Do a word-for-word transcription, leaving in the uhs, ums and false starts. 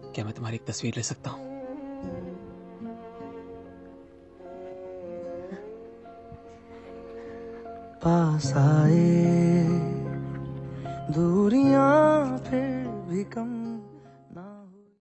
क्या मैं तुम्हारी एक तस्वीर ले सकता हूँ? पास आए दूरियां फिर भी कम